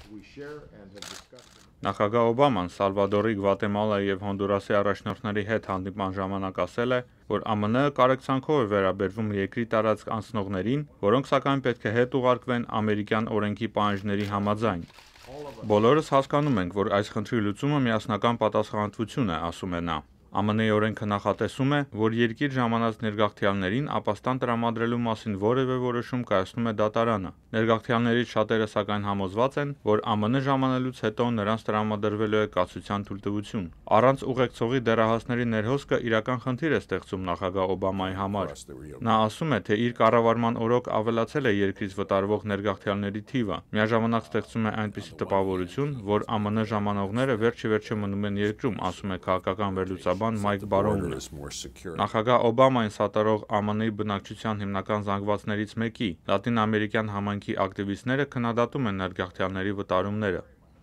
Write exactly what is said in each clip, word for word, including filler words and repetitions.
Նախագահ Օբաման Սալվադորի, Գվատեմալայի և Հոնդուրասի առաջնորդների հետ հանդիպման ժամանակ ասել է, որ ԱՄՆ-ը կարեկցանքով է վերաբերվում երկրի տարածք անցնողներին, որոնք սակայն պետք է հետ ուղարկվեն ամերիկյան օրենքի պահանջների համաձայն։ Բոլորս հասկանում ենք, որ այս խնդրի լուծումը միասնական պատասխանատվություն է, ասում է նա։ ԱՄՆ-ի օրենքը նախատեսում է, որ երկիր ժամանած ներգաղթյալներին ապաստան տրամադրելու մասին որևէ որոշում կայացնում է դատարանը։ Ներգաղթյալներից շատերը սակայն համոզված են, որ ԱՄՆ ժամանելուց հետո նրանց տրամադրվելու է կացության թույլտվություն։ Առանց ուղեկցողի դեռահասների ներհոսքը իրական խնդիր է ստեղծում նախագահ Օբամայի համար։ Նա ասում է, թե իր կառավարման օրոք ավելացել է երկրից վտարվող ներգաղթյալների թիվը։ Միաժամանակ ստեղծում է այնպիսի տպավորություն, որ ԱՄՆ ժամանողները վերջ-ի-վերջո մնում են երկրում, ասում է քաղաքական վերլուծաբան Մայք Բարոնը։ Նախագահ Օբամային սատարող ԱՄՆ-ի բնակչության հիմնական զանգվածներից մեկի՝ լատինամերիկյան համայնքի ակտիվիստները քննադատում են ներգաղթյալների վտարումները։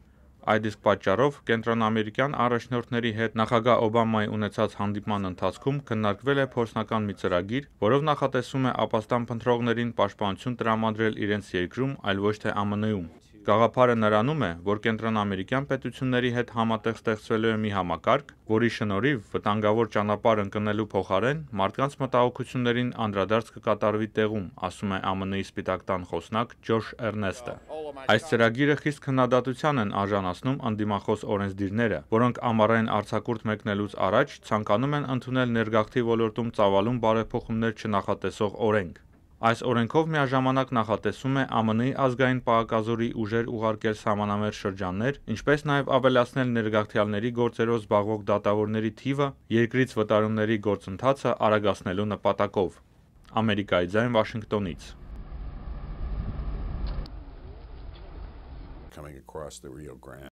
Այդ իսկ պատճառով կենտրոնամերիկյան առաջնորդների հետ նախագահ Օբամայի ունեցած հանդիպման ընթացքում քննարկվել է փորձնական մի ծրագիր, որով նախատեսվում է ապաստան փնտրողներին պաշտպանություն տրամադրել իրենց երկրում, այլ ոչ թե ԱՄՆ-ում։ Գաղափարը նրանում է, որ կենտրոնամերիկյան պետությունների հետ համատեղ ստեղծվելու է մի համակարգ, որի շնորհիվ վտանգավոր ճանապարհ ընկնելու փոխարեն մարդկանց մտահոգություններին անդրադարձ կկատարվի տեղում, ասում է ԱՄՆ-ի Սպիտակ տան խոսնակ Ջոշ Էրնեստը։ Այս ծրագիրը խիստ քննադատության են արժանացնում ընդդիմախոս օրենսդիրները, որոնք ամառային արձակուրդ մեկնելուց առաջ ցանկանում են ընդունել ներգաղթի ոլորտում ծավալուն բարեփոխումներ չնախատեսող օրենք։ Այս օրենքով միաժամանակ նախատեսվում է ԱՄՆ-ի ազգային պահակազորի ուժեր ուղարկել սահմանամերձ շրջաններ, ինչպես նաև ավելացնել ներգաղթյալների գործերով զբաղվող դատավորների թիվը երկրից վտարումների գործընթացը արագացնելու նպատակով։ Ամերիկայի ձայն, Վաշինգտոնից։ Coming across the Rio Grande.